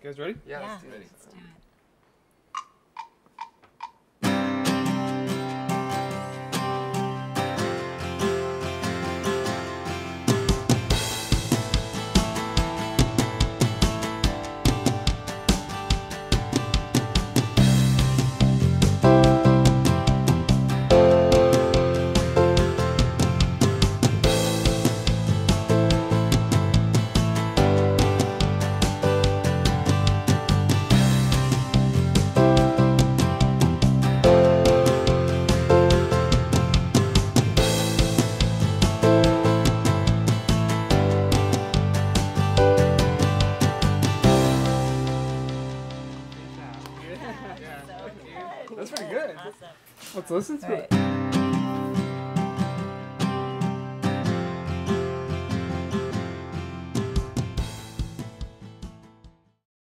guys ready? Yeah, Yeah. let's do it. Let's do it. That's pretty good. Awesome. Let's listen to All right. it.